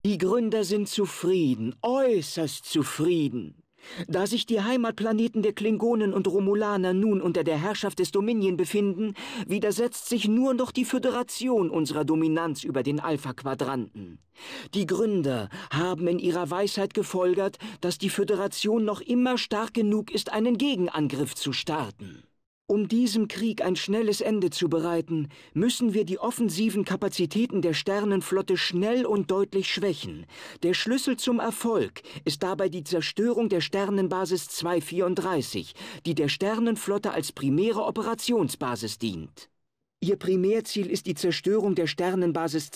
Die Gründer sind zufrieden, äußerst zufrieden. Da sich die Heimatplaneten der Klingonen und Romulaner nun unter der Herrschaft des Dominion befinden, widersetzt sich nur noch die Föderation unserer Dominanz über den Alpha-Quadranten. Die Gründer haben in ihrer Weisheit gefolgert, dass die Föderation noch immer stark genug ist, einen Gegenangriff zu starten. Um diesem Krieg ein schnelles Ende zu bereiten, müssen wir die offensiven Kapazitäten der Sternenflotte schnell und deutlich schwächen. Der Schlüssel zum Erfolg ist dabei die Zerstörung der Sternenbasis 234, die der Sternenflotte als primäre Operationsbasis dient. Ihr Primärziel ist die Zerstörung der Sternenbasis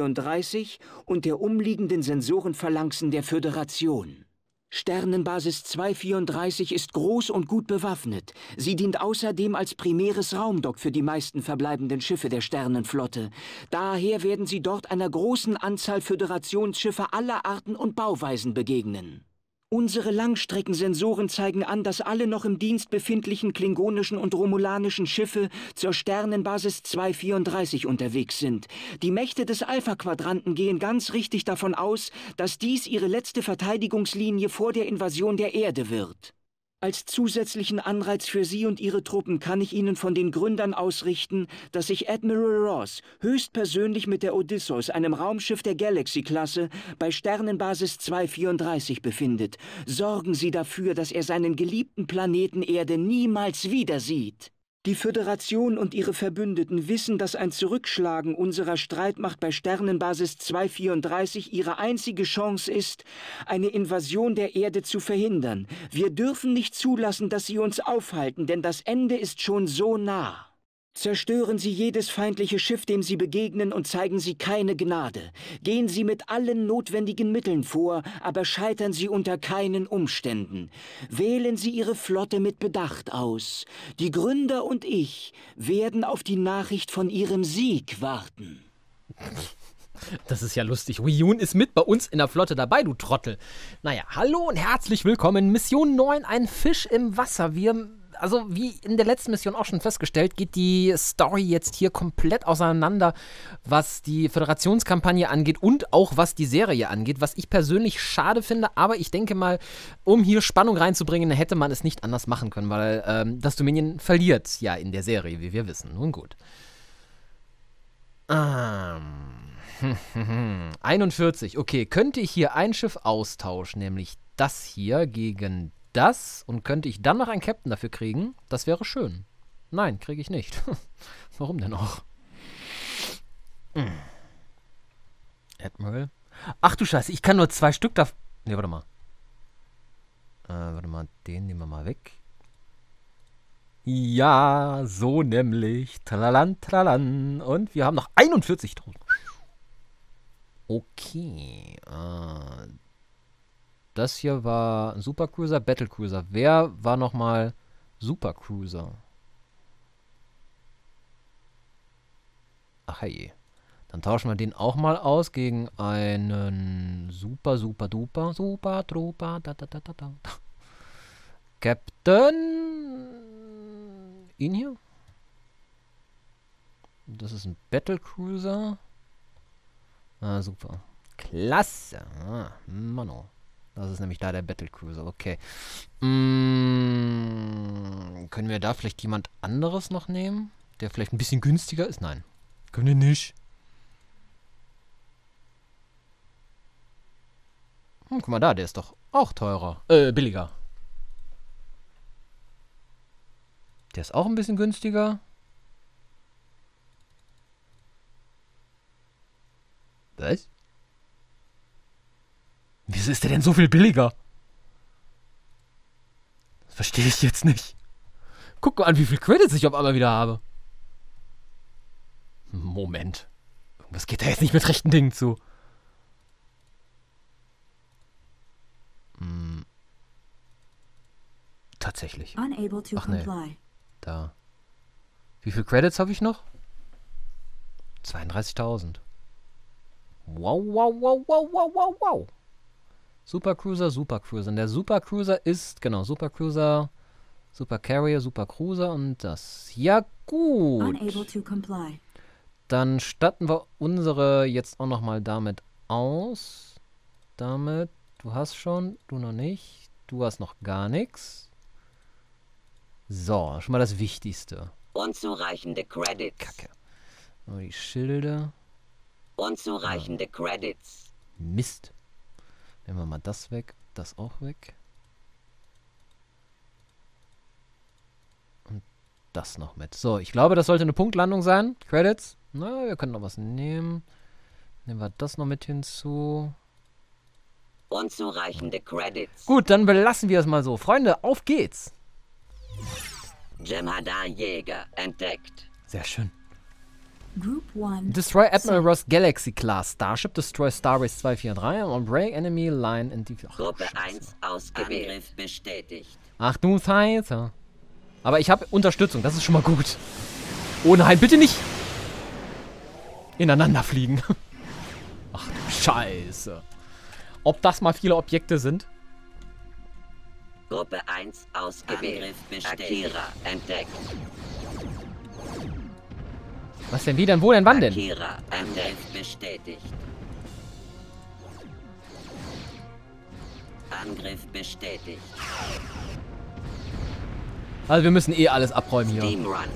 234 und der umliegenden Sensorenphalanxen der Föderation. Sternenbasis 234 ist groß und gut bewaffnet. Sie dient außerdem als primäres Raumdock für die meisten verbleibenden Schiffe der Sternenflotte. Daher werden Sie dort einer großen Anzahl Föderationsschiffe aller Arten und Bauweisen begegnen. Unsere Langstreckensensoren zeigen an, dass alle noch im Dienst befindlichen klingonischen und romulanischen Schiffe zur Sternenbasis 234 unterwegs sind. Die Mächte des Alpha-Quadranten gehen ganz richtig davon aus, dass dies ihre letzte Verteidigungslinie vor der Invasion der Erde wird. Als zusätzlichen Anreiz für Sie und Ihre Truppen kann ich Ihnen von den Gründern ausrichten, dass sich Admiral Ross höchstpersönlich mit der Odysseus, einem Raumschiff der Galaxy-Klasse, bei Sternenbasis 234 befindet. Sorgen Sie dafür, dass er seinen geliebten Planeten Erde niemals wieder sieht. Die Föderation und ihre Verbündeten wissen, dass ein Zurückschlagen unserer Streitmacht bei Sternenbasis 234 ihre einzige Chance ist, eine Invasion der Erde zu verhindern. Wir dürfen nicht zulassen, dass sie uns aufhalten, denn das Ende ist schon so nah. Zerstören Sie jedes feindliche Schiff, dem Sie begegnen, und zeigen Sie keine Gnade. Gehen Sie mit allen notwendigen Mitteln vor, aber scheitern Sie unter keinen Umständen. Wählen Sie Ihre Flotte mit Bedacht aus. Die Gründer und ich werden auf die Nachricht von Ihrem Sieg warten. Das ist ja lustig. Weyoun ist mit bei uns in der Flotte dabei, du Trottel. Naja, hallo und herzlich willkommen. Mission 9, ein Fisch im Wasser. Also wie in der letzten Mission auch schon festgestellt, geht die Story jetzt hier komplett auseinander, was die Föderationskampagne angeht und auch was die Serie angeht, was ich persönlich schade finde, aber ich denke mal, um hier Spannung reinzubringen, hätte man es nicht anders machen können, weil das Dominion verliert ja in der Serie, wie wir wissen. Nun gut. 41, okay, könnte ich hier ein Schiff austauschen, nämlich das hier gegen das, und könnte ich dann noch einen Captain dafür kriegen? Das wäre schön. Nein, kriege ich nicht. Warum denn auch? Admiral. Ach du Scheiße, ich kann nur 2 Stück da... Ne, warte mal. Den nehmen wir mal weg. Ja, so nämlich. Tralalan, tralalan. Und wir haben noch 41.000. Okay. Das hier war Supercruiser, Battlecruiser. Wer war nochmal Supercruiser? Ach hey. Dann tauschen wir den auch mal aus gegen einen Super Trooper, da. Captain. Ihn hier? Das ist ein Battlecruiser. Ah, super. Klasse. Mano. Das ist nämlich da der Battlecruiser, okay. Können wir da vielleicht jemand anderes noch nehmen? Der vielleicht ein bisschen günstiger ist? Nein. Können wir nicht. Guck mal da, der ist doch auch teurer. Billiger. Der ist auch ein bisschen günstiger. Was? Wieso ist der denn so viel billiger? Das verstehe ich jetzt nicht. Guck mal an, wie viel Credits ich auf einmal wieder habe. Moment. Irgendwas geht da jetzt nicht mit rechten Dingen zu. Tatsächlich. Ach nee. Da. Wie viel Credits habe ich noch? 32.000. Wow. Supercruiser. Und der Supercruiser ist, genau, Supercruiser, Supercarrier, Supercruiser und das. Ja, gut. Dann statten wir unsere jetzt auch nochmal damit aus. damit. Du hast schon, du noch nicht. Du hast noch gar nichts. So, schon mal das Wichtigste. Unzureichende Credits. Kacke. Nur die Schilde. Unzureichende Credits. Mist. Nehmen wir mal das weg, das auch weg. Und das noch mit. So, ich glaube, das sollte eine Punktlandung sein. Credits. Na, wir können noch was nehmen. Nehmen wir das noch mit hinzu. Unzureichende Credits. Gut, dann belassen wir es mal so. Freunde, auf geht's. Jem'Hadar Jäger entdeckt. Sehr schön. Group 1. Destroy Admiral Ross Galaxy Class Starship, Destroy Starbase 243 und Break Enemy Line in die... Gruppe 1 ausgewählt. Angriff bestätigt. Ach du Scheiße. Aber ich habe Unterstützung, das ist schon mal gut. Oh nein, bitte nicht ineinander fliegen. Ach du Scheiße. Ob das mal viele Objekte sind? Gruppe 1 ausgewählt. Angriff bestätigt. Akira entdeckt. Was denn, wie denn, wo denn, wann denn? Akira Angriff bestätigt. Angriff bestätigt. Also wir müssen eh alles abräumen hier. Steam Run.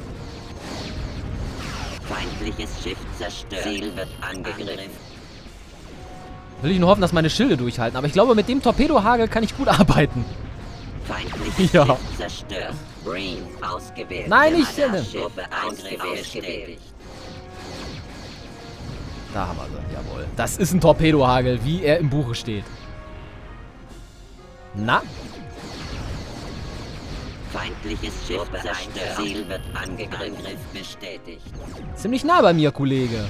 Feindliches Schiff zerstört. Ziel wird angegriffen. Will ich nur hoffen, dass meine Schilde durchhalten. Aber ich glaube, mit dem Torpedohagel kann ich gut arbeiten. Feindliches Ja. Schiff zerstört. Breen ausgewählt. Nein, nicht Jem'Hadar Schilde. Gruppe 1 bestätigt. Da haben wir sie, jawohl. Das ist ein Torpedohagel, wie er im Buche steht. Na? Feindliches Schiff zerstört. Ziel wird angegriffen. Angriff bestätigt. Ziemlich nah bei mir, Kollege.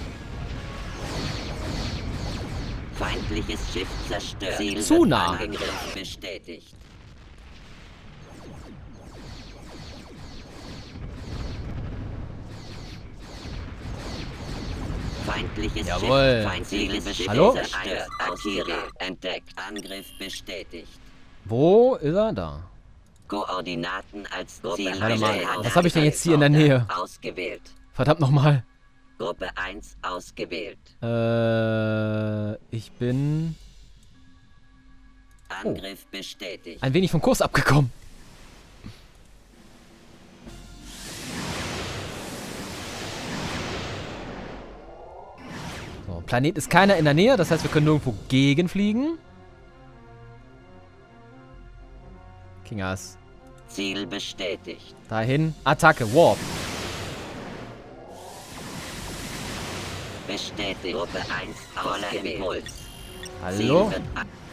Feindliches Schiff zerstört. Ziel Zu wird nah. Angriff bestätigt. Feindliches Jawohl. Schiff. Feindliches Schiff Hallo? zerstört. Akira entdeckt. Angriff bestätigt. Wo ist er? Da. Koordinaten als Ziel. Warte mal, bestätigt. was habe ich denn jetzt hier in der Nähe? Ausgewählt. Verdammt nochmal. Gruppe 1 ausgewählt. Ich bin Angriff bestätigt. ein wenig vom Kurs abgekommen. So, Planet ist keiner in der Nähe, das heißt, wir können nirgendwo gegenfliegen. Kingers. Ziel bestätigt. Dahin. Attacke. Warp. Bestätigt. Gruppe 1 voller Impuls. Hallo? Ziel wird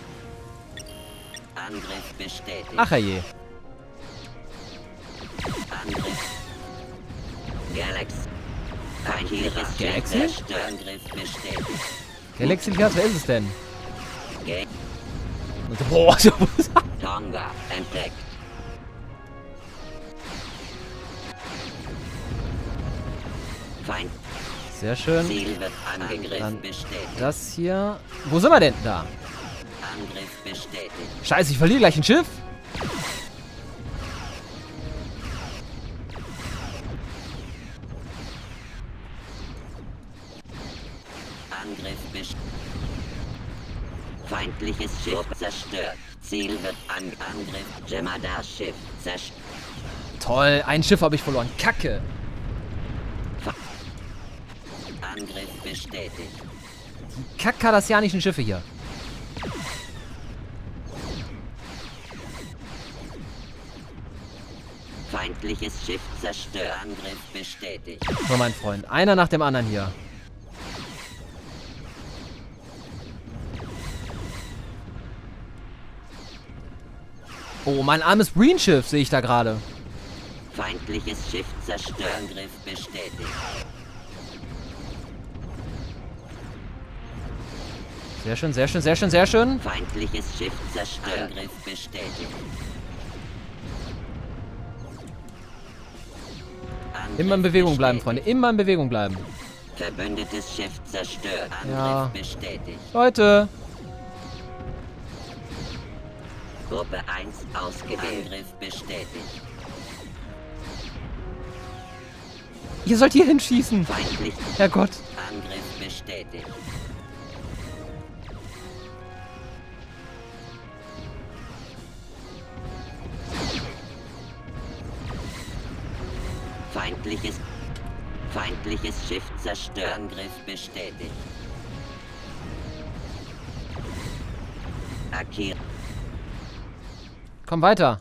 Angriff bestätigt. Ach je. Angriff. Galaxy. Feindliches Schiff Galaxy? zerstört. Angriff bestätigt. Galaxy Class, wer ist es denn? Ga Boah. Tonga entdeckt. Feind. Sehr schön. Ziel wird angegriffen. Dann Bestätigt. das hier. Wo sind wir denn? Da. Angriff bestätigt. Scheiße, ich verliere gleich ein Schiff. Angriff bestätigt. Feindliches Schiff zerstört. Ziel wird Angriff. Jem'Hadar Schiff zerstört. Toll, ein Schiff habe ich verloren. Kacke. Angriff bestätigt. Kack-kardassianischen Schiffe hier. Feindliches Schiff zerstört. Angriff bestätigt. So, mein Freund. Einer nach dem anderen hier. Oh, mein armes Breen-Schiff sehe ich da gerade. Feindliches Schiff zerstört. Angriff bestätigt. Sehr schön, sehr schön, sehr schön, sehr schön. Feindliches Schiff zerstört. Angriff bestätigt. Angriff Immer in Bewegung bleiben, bestätigt. Freunde. Immer in Bewegung bleiben. Verbündetes Schiff zerstört. Angriff Ja. bestätigt. Leute. Gruppe 1 ausgewählt. Angriff bestätigt. Ihr sollt hier hinschießen. Feindlich. Herrgott. Angriff bestätigt. Feindliches Schiff zerstört. Angriff bestätigt. Akira. Komm weiter.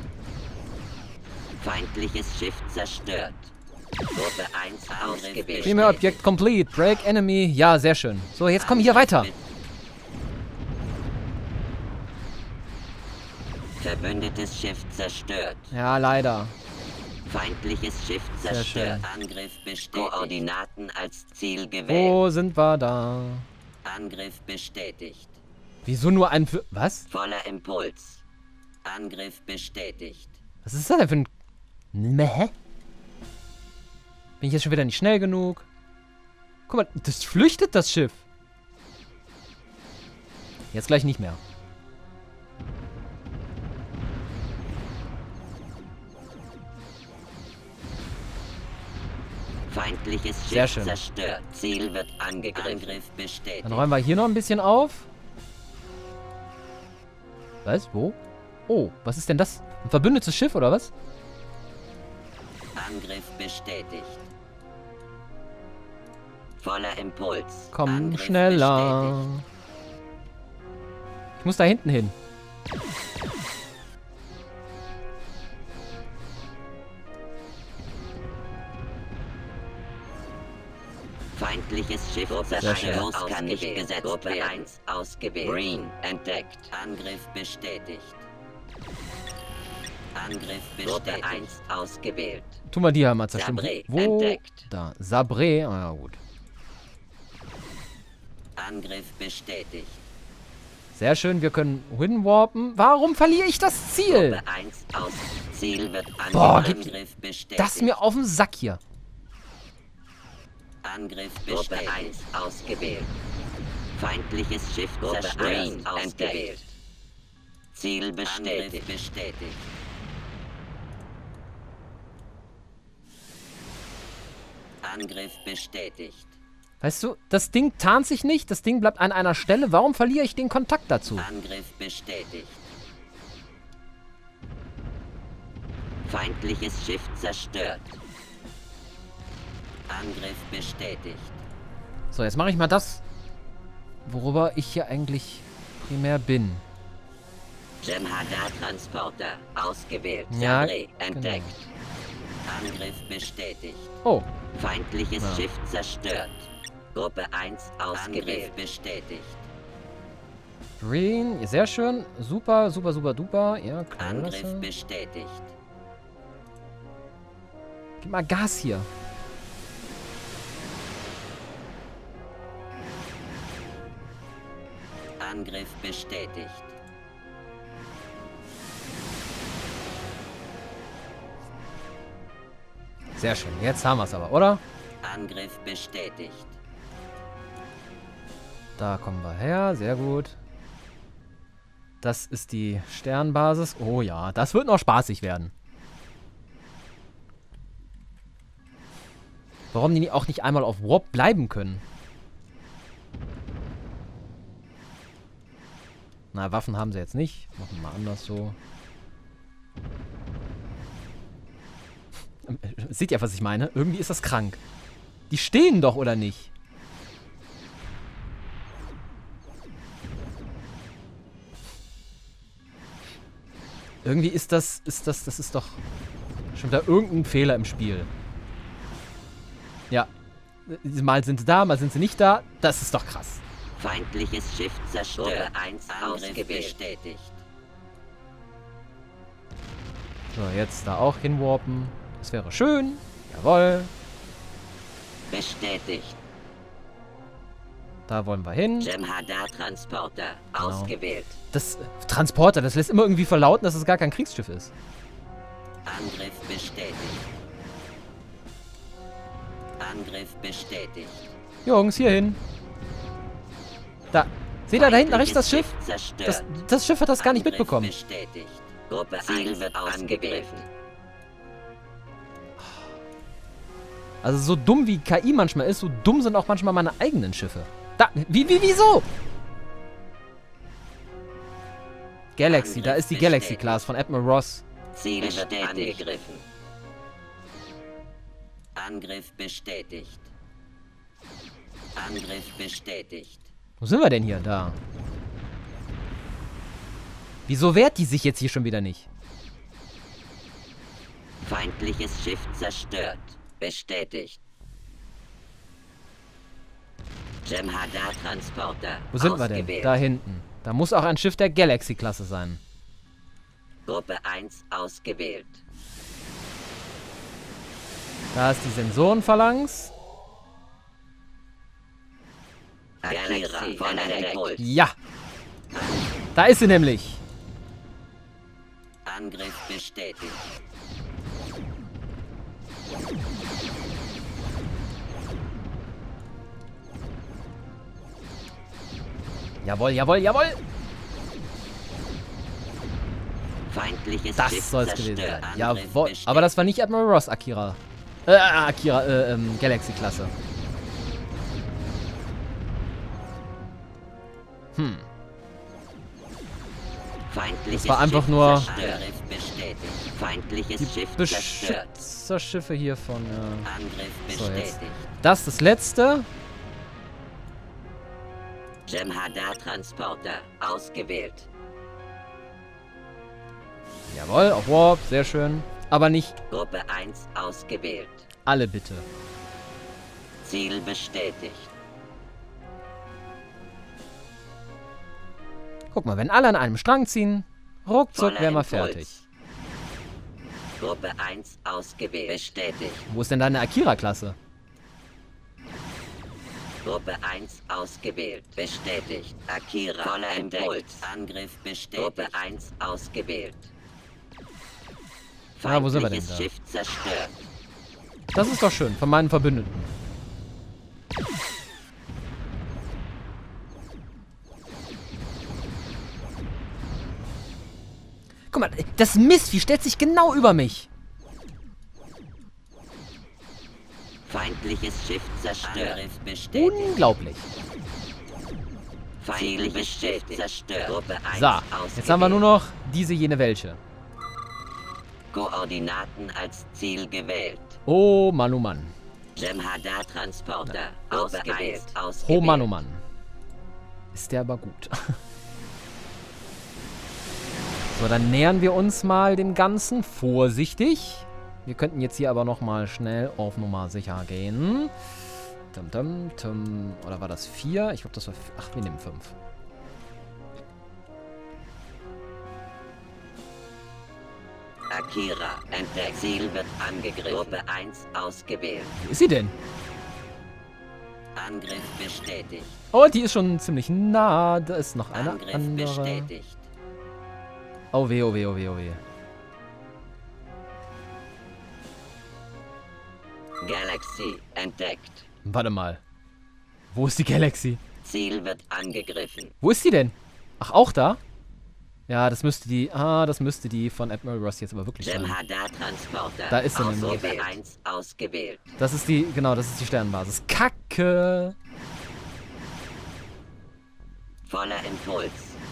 Feindliches Schiff zerstört. Gruppe 1 ausgewählt. Primär Objekt complete. Break Enemy. Ja, sehr schön. So, jetzt komm hier weiter. Verbündetes Schiff zerstört. Ja, leider. Feindliches Schiff zerstört. Angriff bestätigt. Koordinaten als Ziel gewählt. Wo sind wir da? Angriff bestätigt. Wieso nur ein... Was? Voller Impuls. Angriff bestätigt. Was ist das denn für ein... Hä? Bin ich jetzt schon wieder nicht schnell genug? Guck mal, das flüchtet, das Schiff. Jetzt gleich nicht mehr. Feindliches Sehr Schiff schön. zerstört. Ziel wird angegriffen. Angriff bestätigt. Dann räumen wir hier noch ein bisschen auf. Was? Wo? Oh, was ist denn das? Ein verbündetes Schiff, oder was? Angriff bestätigt. Voller Impuls. Komm, Angriff schneller. bestätigt. Ich muss da hinten hin. Feindliches Schiff zerstört. Ausgewählt. Gruppe 1 ausgewählt. Green entdeckt. Angriff bestätigt. Angriff bestätigt. Gruppe 1 ausgewählt. Tun wir die halt mal zerstimmen. Sabré Wo? entdeckt. Da. Sabré. Ah, ja, gut. Angriff bestätigt. Sehr schön, wir können hinwarpen. Warum verliere ich das Ziel? Gruppe 1 aus. Ziel wird Boah, angegriffen. gib Angriff bestätigt. das mir auf den Sack hier. Angriff bestätigt. Gruppe 1 ausgewählt. Feindliches Schiff zerstört. Ausgewählt. Ziel bestätigt. Angriff bestätigt. Angriff bestätigt. Weißt du, das Ding tarnt sich nicht, das Ding bleibt an einer Stelle. Warum verliere ich den Kontakt dazu? Angriff bestätigt. Feindliches Schiff zerstört. Angriff bestätigt. So, jetzt mache ich mal das, worüber ich hier eigentlich primär bin. Jem'Hadar-Transporter ausgewählt. Ja, Sabré entdeckt. Angriff bestätigt. Oh, Feindliches Schiff zerstört. Gruppe 1 ausgewählt. Angriff bestätigt. Green, sehr schön. Super, super, super, duper. Ja, klar. Angriff bestätigt. Gib mal Gas hier. Angriff bestätigt. Sehr schön, jetzt haben wir es aber, oder? Angriff bestätigt. Da kommen wir her, sehr gut. Das ist die Sternbasis. Oh ja, das wird noch spaßig werden. Warum die auch nicht einmal auf Warp bleiben können? Na, Waffen haben sie jetzt nicht. Machen wir mal anders so. Seht ihr, was ich meine? Irgendwie ist das krank. Die stehen doch, oder nicht? Irgendwie ist das ist doch schon wieder irgendein Fehler im Spiel. Ja. Mal sind sie da, mal sind sie nicht da. Das ist doch krass. Feindliches Schiff zerstört. Gruppe 1 Angriff bestätigt. So, jetzt da auch hinwarpen. Das wäre schön. Jawohl. Bestätigt. Da wollen wir hin. Jem'Hadar-Transporter ausgewählt. Das Transporter, das lässt immer irgendwie verlauten, dass es gar kein Kriegsschiff ist. Angriff bestätigt. Angriff bestätigt. Jungs, hier hin. Da. Seht ihr da hinten rechts das Schiff? Zerstört. Das Schiff hat das gar nicht Angriff mitbekommen. Bestätigt. Gruppe Ziel wird angegriffen. Also so dumm wie KI manchmal ist, so dumm sind auch manchmal meine eigenen Schiffe. Da, wieso? Galaxy, da ist die Galaxy Class von Admiral Ross. Ziel wird angegriffen. Angriff bestätigt. Angriff bestätigt. Wo sind wir denn hier? Da. Wieso wehrt die sich jetzt hier schon wieder nicht? Feindliches Schiff zerstört. Bestätigt. Jem'Hadar-Transporter. Wo sind wir denn? Da hinten. Da muss auch ein Schiff der Galaxy-Klasse sein. Gruppe 1 ausgewählt. Da ist die Sensorenphalanx. Galaxy von entdeckt. Ja. Da ist sie nämlich. Angriff bestätigt. Jawohl, jawohl, jawohl. Feindliches Das Schiff soll es gewesen zerstört. sein. Angriff Jawohl. bestätigt. Aber das war nicht Admiral Ross Akira. Galaxy-Klasse. Feindliches Das war einfach Schiff nur- zerstört. Angriff bestätigt. Feindliches Schiff zerstört. Beschützerschiffe hier von... Angriff So, jetzt. bestätigt. Das ist das letzte. Jem'Hadar-Transporter ausgewählt. Jawohl, auf Warp. Sehr schön. Aber nicht Gruppe 1 ausgewählt. alle, bitte. Ziel bestätigt. Guck mal, wenn alle an einem Strang ziehen, ruckzuck Voller wären wir Impuls. fertig. Gruppe 1 ausgewählt. Bestätigt. Wo ist denn deine Akira-Klasse? Gruppe 1 ausgewählt. Bestätigt. Akira. Voller Impuls. Angriff bestätigt. Gruppe 1 ausgewählt. Ah, wo sind wir denn Feindliches da? Schiff zerstört. Das ist doch schön, von meinen Verbündeten. Guck mal, das Mistvieh stellt sich genau über mich. Feindliches Schiff zerstört. Angriff bestätigt. Unglaublich. Feindliches Schiff zerstört. Gruppe 1 So, jetzt haben wir nur noch diese, jene, welche. Koordinaten als Ziel gewählt. Oh Mann, oh Mann. Jem'Hadar-Transporter ausgewählt. Oh Mann, oh Mann. Ist der aber gut. So, dann nähern wir uns mal dem Ganzen. Vorsichtig. Wir könnten jetzt hier aber nochmal schnell auf Nummer sicher gehen. Tum, tum, tum. Oder war das 4? Ich glaube, das war... Ach, wir nehmen 5. Akira entdeckt. Ziel wird angegriffen. Gruppe 1 ausgewählt. Wo ist sie denn? Angriff bestätigt. Oh, die ist schon ziemlich nah. Da ist noch eine Angriff andere. bestätigt. Oh weh, oh weh, oh weh, oh weh. Galaxy entdeckt. Warte mal. Wo ist die Galaxy? Ziel wird angegriffen. Wo ist sie denn? Ach, auch da? Ja, das müsste die... Ah, das müsste die von Admiral Ross jetzt aber wirklich sein. Jem'Hadar-Transporter. Da ist er nämlich. Gruppe 1 ausgewählt. Das ist die... Genau, das ist die Sternenbasis. Kacke! Voller Impuls.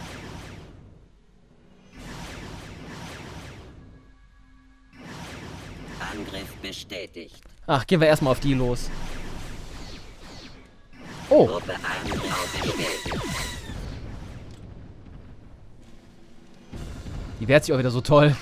Angriff bestätigt. Ach, gehen wir erstmal auf die los. Oh, Gruppe 1 ausgewählt. die wehrt sich auch wieder so toll.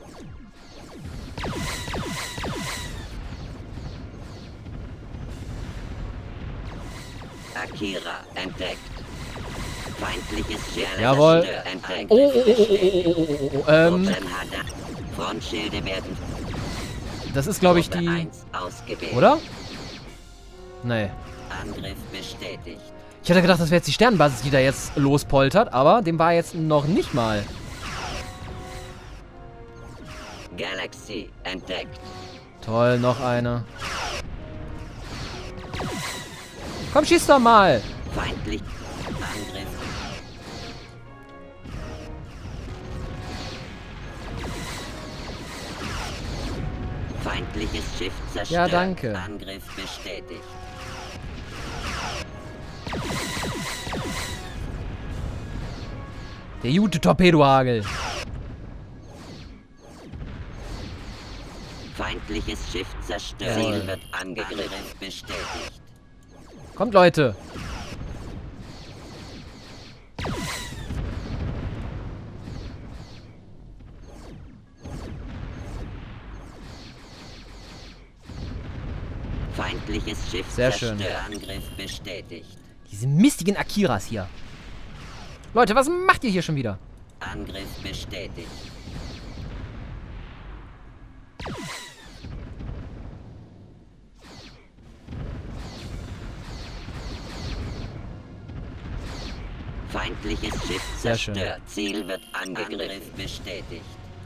Akira entdeckt. Feindliches Schiff Jawohl. zerstört. Entdeckt. Oh. Jem'Hadar. Frontschilde werden Das ist, glaube ich, Gruppe die... 1 ausgewählt. Oder? Nee. Angriff bestätigt. Ich hätte gedacht, das wäre jetzt die Sternenbasis, die da jetzt lospoltert, aber dem war jetzt noch nicht mal. Galaxy entdeckt. Toll, noch eine. Komm, schieß doch mal. Feindlich. Angriff. Feindliches Schiff zerstört. Ja, danke. Angriff bestätigt. Der gute Torpedohagel. Feindliches Schiff zerstört. Ziel wird angegriffen. Bestätigt. Kommt, Leute. Feindliches Schiff Sehr schön. zerstört. Angriff bestätigt. Diese mistigen Akiras hier. Leute, was macht ihr hier schon wieder? Angriff bestätigt. Feindliches Schiff Sehr schön. zerstört. Ziel wird angegriffen. Angriff bestätigt.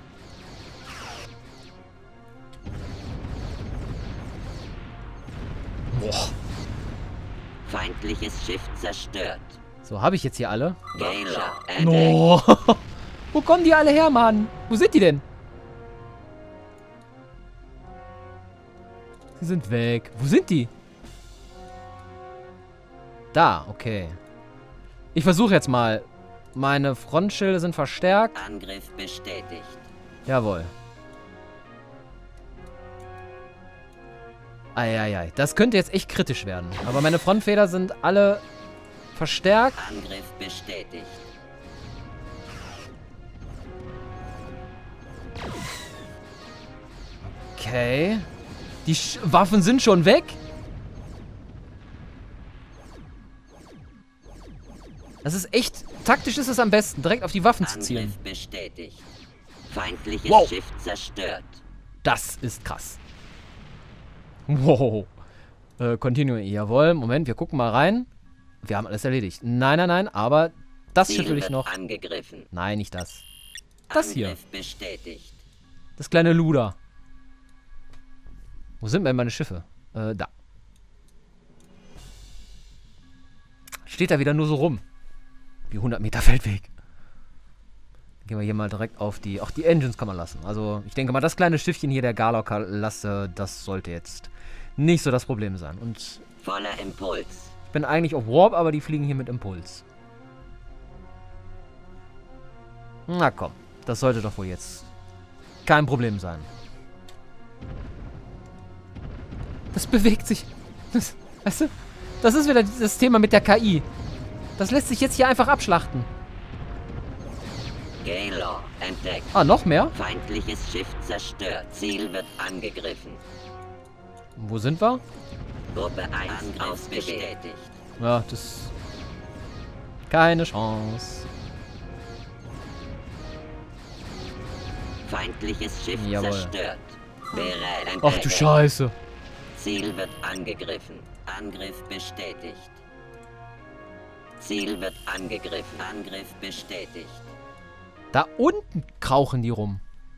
Boah. Feindliches Schiff zerstört. So, habe ich jetzt hier alle? Gaylor No. Wo kommen die alle her, Mann? Wo sind die denn? Sie sind weg. Wo sind die? Da, okay. Ich versuche jetzt mal. Meine Frontschilde sind verstärkt. Angriff bestätigt. Jawohl. Eieiei. Das könnte jetzt echt kritisch werden. Aber meine Frontfeder sind alle verstärkt. Angriff bestätigt. Okay. Die Waffen sind schon weg. Das ist echt... Taktisch ist es am besten, direkt auf die Waffen zu zielen. Angriff bestätigt. Feindliches Wow. Schiff zerstört. Das ist krass. Wow. Continue. Jawohl. Moment, wir gucken mal rein. Wir haben alles erledigt. Nein, nein, nein. Aber das Ziel Schiff will ich wird noch. angegriffen. Nein, nicht das. Das hier. Angriff bestätigt. Das kleine Luder. Wo sind denn meine Schiffe? Da. Steht da wieder nur so rum. Wie 100 Meter Feldweg. Gehen wir hier mal direkt auf die... Auch die Engines kann man lassen. Also, ich denke mal, das kleine Schiffchen hier, der Garlock-Lasse, das sollte jetzt nicht so das Problem sein. Und Voller Impuls. ich bin eigentlich auf Warp, aber die fliegen hier mit Impuls. Na komm, das sollte doch wohl jetzt kein Problem sein. Das bewegt sich. Weißt du? Das ist wieder das Thema mit der KI. Das lässt sich jetzt hier einfach abschlachten. Gaylor entdeckt. Ah, noch mehr? Feindliches Schiff zerstört. Ziel wird angegriffen. Wo sind wir? Gruppe 1 ausbestätigt. Ja, das... Keine Chance. Feindliches Schiff Jawohl. zerstört. Bereit. Ach du entdeckt. Scheiße. Ziel wird angegriffen. Angriff bestätigt. Ziel wird angegriffen. Angriff bestätigt. Da unten krauchen die rum.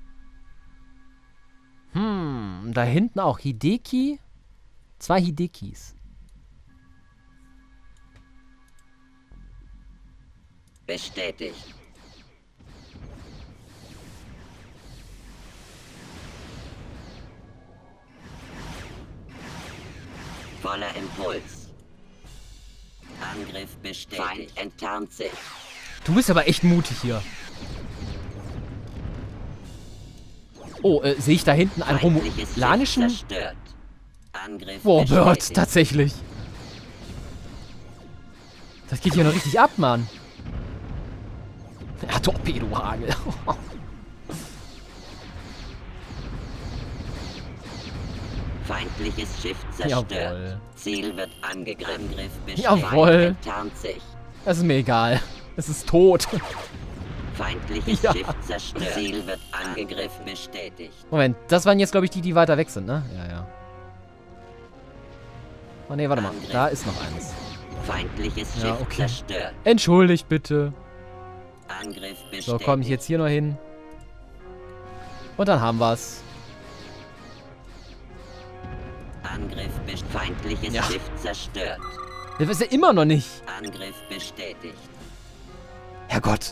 Da hinten auch Hideki. 2 Hidekis. Bestätigt. Voller Impuls. Angriff bestätigt. Feind enttarnt sich. Du bist aber echt mutig hier. Oh, sehe ich da hinten einen Feindliches Schiff romulanischen... zerstört. Angriff Warbird, bestätigt. tatsächlich. Das geht hier noch richtig ab, Mann. Ja, Torpedohagel. Feindliches Schiff zerstört. Jawohl. Ziel wird angegriffen. Angriff bestätigt. Jawohl. Feind enttarnt sich. Das ist mir egal. Es ist tot. Feindliches Ja. Schiff zerstört. Ziel wird angegriffen. Bestätigt. Moment, das waren jetzt, glaube ich, die weiter weg sind, ne? Ja, ja. Oh, ne, warte mal. Da ist noch eins. Feindliches Ja, Schiff okay. zerstört. Entschuldigt bitte. Angriff bestätigt. So, komme ich jetzt hier noch hin. Und dann haben wir's. Angriff bestätigt. Feindliches Ja. Schiff zerstört. Wir wissen ja immer noch nicht. Angriff bestätigt. Herrgott.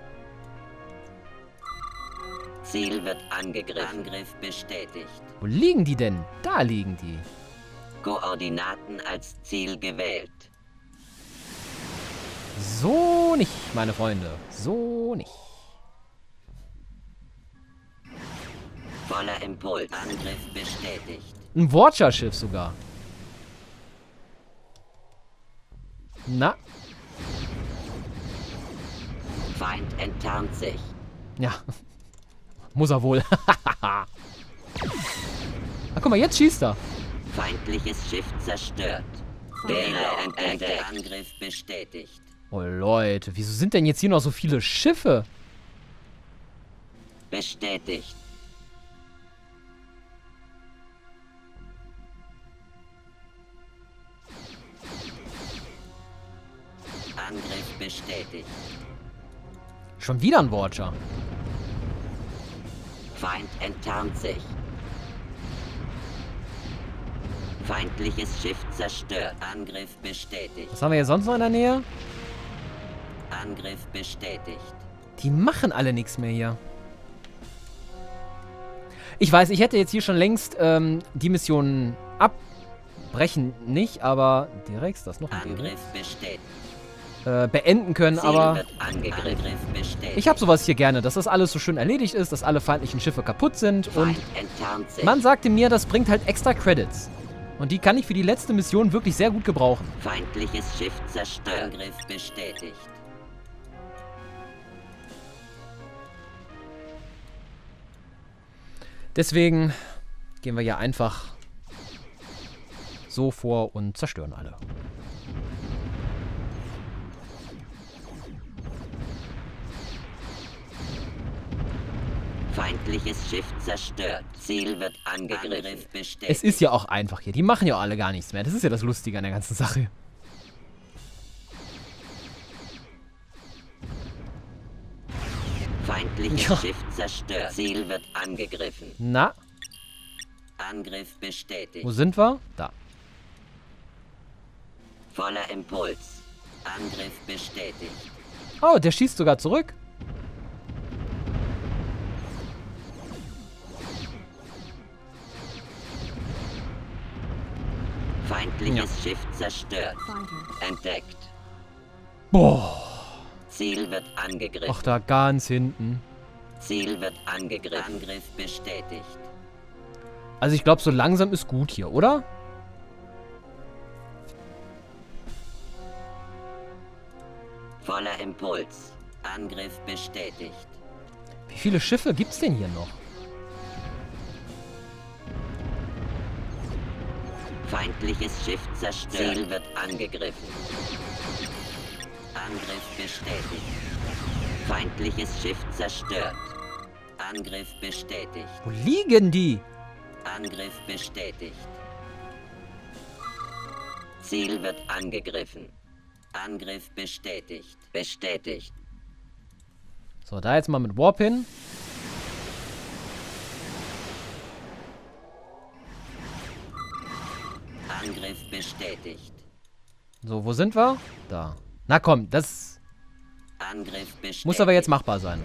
Ziel wird angegriffen. Angriff bestätigt. Wo liegen die denn? Da liegen die. Koordinaten als Ziel gewählt. So nicht, meine Freunde. So nicht. Voller Impuls. Angriff bestätigt. Ein Watcher-Schiff sogar. Na? Feind enttarnt sich. Ja. Muss er wohl. Ah, guck mal, jetzt schießt er. Feindliches Schiff zerstört. Wähler entdeckt. Angriff bestätigt. Oh Leute, wieso sind denn jetzt hier noch so viele Schiffe? Bestätigt. Angriff bestätigt. Schon wieder ein Watcher. Feind enttarnt sich. Feindliches Schiff zerstört. Angriff bestätigt. Was haben wir hier sonst noch in der Nähe? Angriff bestätigt. Die machen alle nichts mehr hier. Ich weiß, ich hätte jetzt hier schon längst die Mission abbrechen, nicht, aber direkt das noch ein Angriff bestätigt. beenden können, Ziel aber wird angegriffen. Angriff bestätigt. ich habe sowas hier gerne, dass das alles so schön erledigt ist, dass alle feindlichen Schiffe kaputt sind und Feind enttarnt sich. man sagte mir, das bringt halt extra Credits. Und die kann ich für die letzte Mission wirklich sehr gut gebrauchen. Feindliches Schiff zerstört. Angriff bestätigt. Deswegen gehen wir ja einfach so vor und zerstören alle. Feindliches Schiff zerstört. Ziel wird angegriffen. Angriff bestätigt. Es ist ja auch einfach hier. Die machen ja alle gar nichts mehr. Das ist ja das Lustige an der ganzen Sache. Feindliches Ja. Schiff zerstört. Ziel wird angegriffen. Na, Angriff bestätigt. wo sind wir? Da. Voller Impuls. Angriff bestätigt. Oh, der schießt sogar zurück. Feindliches Schiff zerstört. Fighter. Entdeckt. Boah. Ziel wird angegriffen. Ach, da ganz hinten. Ziel wird angegriffen. Angriff bestätigt. Also ich glaube, so langsam ist gut hier, oder? Voller Impuls. Angriff bestätigt. Wie viele Schiffe gibt's denn hier noch? Feindliches Schiff zerstört. Ziel wird angegriffen. Angriff bestätigt. Feindliches Schiff zerstört. Angriff bestätigt. Wo liegen die? Angriff bestätigt. Ziel wird angegriffen. Angriff bestätigt. Bestätigt. So, da jetzt mal mit Warp hin. Angriff bestätigt. So, wo sind wir? Da. Na komm, das Angriff bestätigt. muss aber jetzt machbar sein.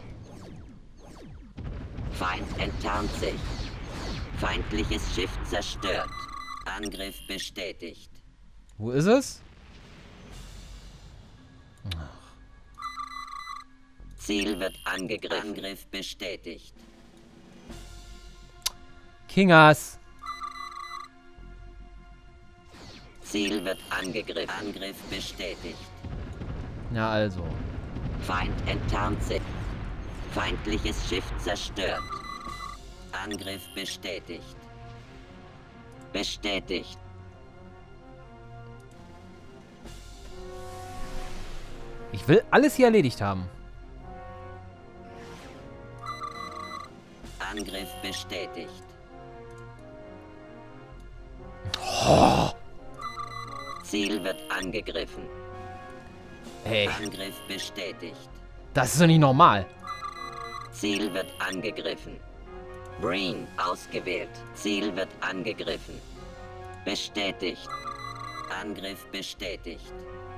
Feind enttarnt sich. Feindliches Schiff zerstört. Angriff bestätigt. Wo ist es? Ziel wird angegriffen. Angriff bestätigt. Kingers. Ziel wird angegriffen. Angriff bestätigt. Ja, also. Feind enttarnt sich. Feindliches Schiff zerstört. Angriff bestätigt. Bestätigt. Ich will alles hier erledigt haben. Angriff bestätigt. Ziel wird angegriffen. Ey, Angriff bestätigt. das ist doch nicht normal. Ziel wird angegriffen. Breen ausgewählt. Ziel wird angegriffen. Bestätigt. Angriff bestätigt.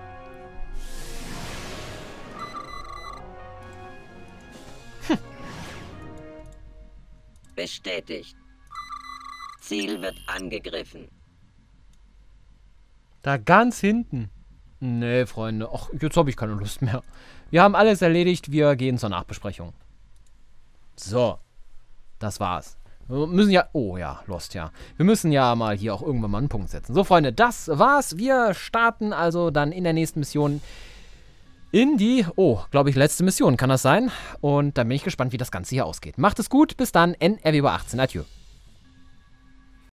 Bestätigt. Ziel wird angegriffen. Da ganz hinten. Nee, Freunde. Ach, jetzt habe ich keine Lust mehr. Wir haben alles erledigt. Wir gehen zur Nachbesprechung. So. Das war's. Wir müssen ja, oh ja, Lost, ja. Wir müssen ja mal hier auch irgendwann mal einen Punkt setzen. So, Freunde, das war's. Wir starten also dann in der nächsten Mission in die, glaube ich, letzte Mission. Kann das sein? Und dann bin ich gespannt, wie das Ganze hier ausgeht. Macht es gut. Bis dann. NRW über 18. Adieu.